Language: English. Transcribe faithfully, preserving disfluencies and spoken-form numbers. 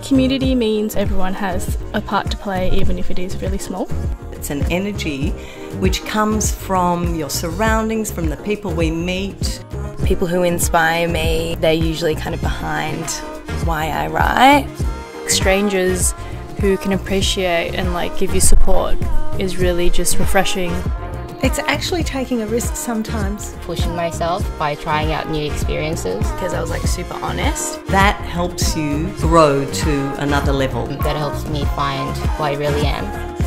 Community means everyone has a part to play, even if it is really small. It's an energy which comes from your surroundings, from the people we meet. People who inspire me, they're usually kind of behind why I write. Strangers who can appreciate and like give you support is really just refreshing. It's actually taking a risk sometimes. Pushing myself by trying out new experiences. Because I was like super honest. That helps you grow to another level. That helps me find who I really am.